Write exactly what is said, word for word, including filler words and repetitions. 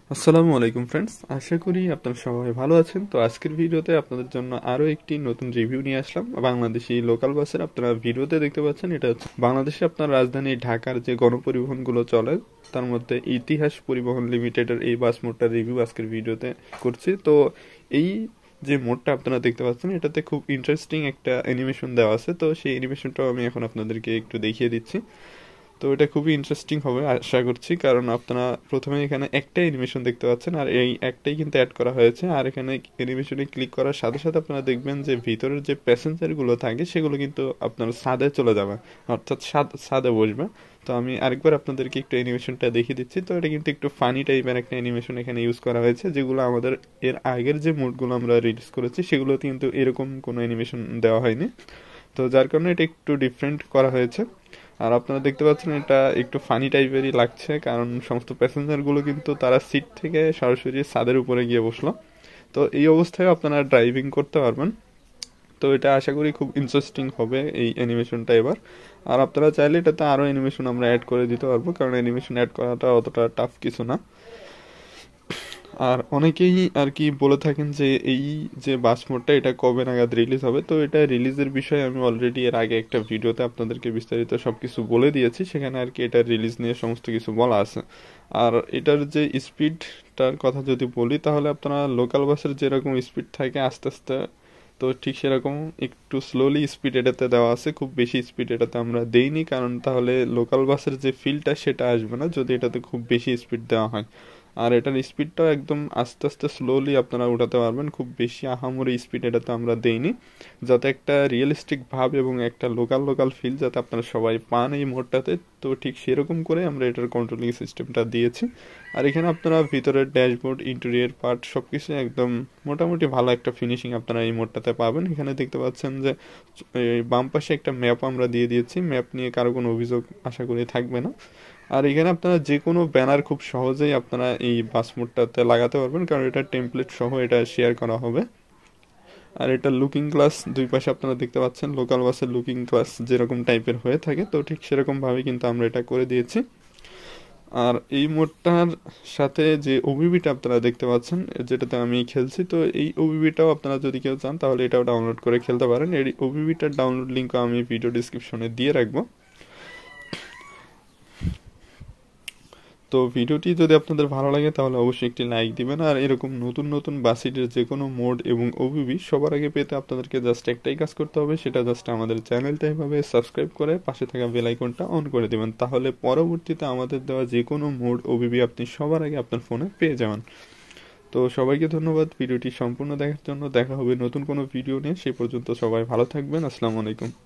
আসসালামু আলাইকুম ফ্রেন্ডস, আশা করি আপনারা সবাই ভালো আছেন। তো আজকের ভিডিওতে আপনাদের জন্য আরও একটি নতুন রিভিউ নিয়ে আসলাম বাংলাদেশি লোকাল বাসের। আপনারা ভিডিওতে দেখতে পাচ্ছেন এটা হচ্ছে বাংলাদেশে আপনার রাজধানী ঢাকার যে গণপরিবহনগুলো চলে তার মধ্যে ইতিহাস পরিবহন লিমিটেডের এই বাস মোডটার রিভিউ আজকের ভিডিওতে করছি। তো এই যে মোডটা আপনারা দেখতে পাচ্ছেন এটাতে খুব ইন্টারেস্টিং একটা অ্যানিমেশন দেওয়া আছে, তো সেই অ্যানিমেশনটাও আমি এখন আপনাদেরকে একটু দেখিয়ে দিচ্ছি। তো এটা খুবই ইন্টারেস্টিং হবে আশা করছি, কারণ আপনারা প্রথমে এখানে একটাই অ্যানিমেশন দেখতে পাচ্ছেন আর এই একটাই কিন্তু অ্যাড করা হয়েছে। আর এখানে অ্যানিমেশনে ক্লিক করার সাথে সাথে আপনারা দেখবেন যে ভিতরের যে প্যাসেঞ্জারগুলো থাকে সেগুলো কিন্তু আপনার ছাদে চলে যাবে, অর্থাৎ ছাদ ছাদে বসবে। তো আমি আরেকবার আপনাদেরকে একটু অ্যানিমেশনটা দেখিয়ে দিচ্ছি। তো এটা কিন্তু একটু ফানি টাইপের একটা অ্যানিমেশন এখানে ইউজ করা হয়েছে, যেগুলো আমাদের এর আগের যে মোডগুলো আমরা রিলিজ করেছি সেগুলোতে কিন্তু এরকম কোনো অ্যানিমেশন দেওয়া হয়নি। তো যার কারণে এটা একটু ডিফারেন্ট করা হয়েছে। আর আপনারা দেখতে পাচ্ছেন এটা একটু ফানি টাইপেরই লাগছে, কারণ সমস্ত প্যাসেঞ্জারগুলো কিন্তু তারা সিট থেকে সরাসরি ছাদের উপরে গিয়ে বসলো। তো এই অবস্থায় আপনারা ড্রাইভিং করতে পারবেন। তো এটা আশা করি খুব ইন্টারেস্টিং হবে এই অ্যানিমেশনটা এবার। আর আপনারা চাইলে এটাতে আরও অ্যানিমেশন আমরা অ্যাড করে দিতে পারবো, কারণ অ্যানিমেশন অ্যাড করাটা অতটা টাফ কিছু না। আর অনেকেই আর কি বলে থাকেন যে এই যে বাস মোডটা এটা কবে নাগাদ রিলিজ হবে। তো এটা রিলিজের বিষয়ে আমি অলরেডি এর আগে একটা ভিডিওতে আপনাদেরকে বিস্তারিত সব কিছু বলে দিয়েছি, সেখানে আর কি এটা রিলিজ নিয়ে সমস্ত কিছু বলা আছে। আর এটার যে স্পিডটার কথা যদি বলি, তাহলে আপনারা লোকাল বাসের যেরকম স্পিড থাকে আস্তে আস্তে, তো ঠিক সেরকম একটু স্লোলি স্পিড এটাতে দেওয়া আছে, খুব বেশি স্পিড এটাতে আমরা দেইনি, কারণ তাহলে লোকাল বাসের যে ফিলটা সেটা আসবে না যদি এটাতে খুব বেশি স্পিড দেওয়া হয়। আর এটার স্পিডটাও একদম আস্তে আস্তে স্লোলি আপনারা উঠাতে পারবেন, খুব বেশি আহামরি স্পিড এটাতে আমরা দেইনি, যাতে একটা রিয়েলিস্টিক ভাব এবং একটা লোকাল লোকাল ফিল যাতে আপনারা সবাই পান এই মোডটাতে। তো ঠিক সেরকম করে আমরা এটার কন্ট্রোলিং সিস্টেমটা দিয়েছি। আর এখানে আপনারা ভিতরের ড্যাশবোর্ড, ইন্টেরিয়র পার্ট সব কিছু একদম মোটামুটি ভালো একটা ফিনিশিং আপনারা এই মোডটাতে পাবেন। এখানে দেখতে পাচ্ছেন যে বাম পাশে একটা ম্যাপ আমরা দিয়ে দিয়েছি, ম্যাপ নিয়ে কারো কোনো অভিযোগ আশা করি থাকবে না। আর এখানে আপনারা যে কোনো ব্যানার খুব সহজেই আপনারা এই বাস মোডটাতে লাগাতে পারবেন, কারণ এটা টেমপ্লেট সহ এটা শেয়ার করা হবে। আর এটা লুকিং গ্লাস দুই পাশে আপনারা দেখতে পাচ্ছেন, লোকাল বাসের লুকিং গ্লাস যেরকম টাইপের হয়ে থাকে, তো ঠিক সেরকমভাবে কিন্তু আমরা এটা করে দিয়েছি। আর এই মোডটার সাথে যে ওবিবিটা আপনারা দেখতে পাচ্ছেন যেটাতে আমি খেলছি, তো এই ওবিবিটাও আপনারা যদি কেউ চান তাহলে এটাও ডাউনলোড করে খেলতে পারেন। এই ওবিবিটার ডাউনলোড লিঙ্কও আমি ভিডিও ডিসক্রিপশনে দিয়ে রাখবো। তো ভিডিওটি যদি আপনাদের ভালো লাগে তাহলে অবশ্যই একটি লাইক দিবেন। আর এরকম নতুন নতুন বাসিটের যে কোনো মোড এবং ওবিবি সবার আগে পেতে আপনাদেরকে জাস্ট একটাই কাজ করতে হবে, সেটা জাস্ট আমাদের চ্যানেলটা এভাবে সাবস্ক্রাইব করে পাশে থাকা বেল আইকনটা অন করে দিবেন, তাহলে পরবর্তীতে আমাদের দেওয়া যে কোনো মোড ওবিবি আপনি সবার আগে আপনার ফোনে পেয়ে যাবেন। তো সবাইকে ধন্যবাদ ভিডিওটি সম্পূর্ণ দেখার জন্য। দেখা হবে নতুন কোনো ভিডিও নিয়ে, সেই পর্যন্ত সবাই ভালো থাকবেন। আসসালামু আলাইকুম।